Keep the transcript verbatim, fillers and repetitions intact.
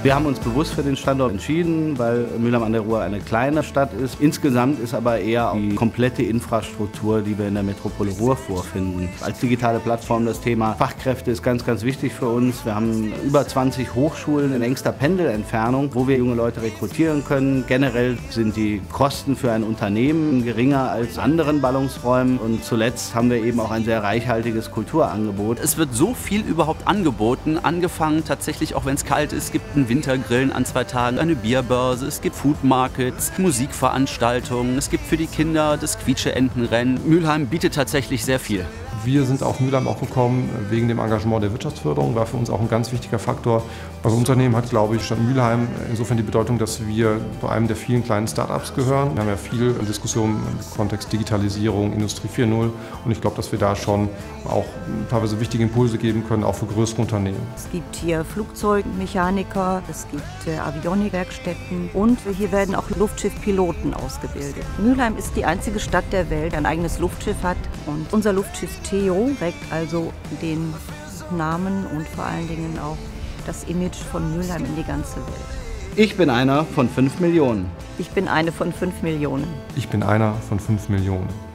Wir haben uns bewusst für den Standort entschieden, weil Mülheim an der Ruhr eine kleine Stadt ist. Insgesamt ist aber eher die komplette Infrastruktur, die wir in der Metropole Ruhr vorfinden. Als digitale Plattform das Thema Fachkräfte ist ganz, ganz wichtig für uns. Wir haben über zwanzig Hochschulen in engster Pendelentfernung, wo wir junge Leute rekrutieren können. Generell sind die Kosten für ein Unternehmen geringer als anderen Ballungsräumen. Und zuletzt haben wir eben auch ein sehr reichhaltiges Kulturangebot. Es wird so viel überhaupt angeboten, angefangen tatsächlich, auch wenn es kalt ist, es gibt ein Wintergrillen an zwei Tagen, eine Bierbörse, es gibt Food Markets, Musikveranstaltungen, es gibt für die Kinder das Quietsche-Entenrennen. Mülheim bietet tatsächlich sehr viel. Wir sind auf Mülheim auch gekommen wegen dem Engagement der Wirtschaftsförderung, war für uns auch ein ganz wichtiger Faktor. Unser Unternehmen hat, glaube ich, Stadt Mülheim insofern die Bedeutung, dass wir zu einem der vielen kleinen Start-ups gehören. Wir haben ja viel Diskussionen im Kontext Digitalisierung, Industrie vier Punkt null und ich glaube, dass wir da schon auch teilweise wichtige Impulse geben können, auch für größere Unternehmen. Es gibt hier Flugzeugmechaniker, es gibt äh, Avionikwerkstätten und hier werden auch Luftschiffpiloten ausgebildet. Mülheim ist die einzige Stadt der Welt, die ein eigenes Luftschiff hat und unser Luftschiff Theo trägt also den Namen und vor allen Dingen auch das Image von Mülheim in die ganze Welt. Ich bin einer von fünf Millionen. Ich bin eine von fünf Millionen. Ich bin einer von fünf Millionen.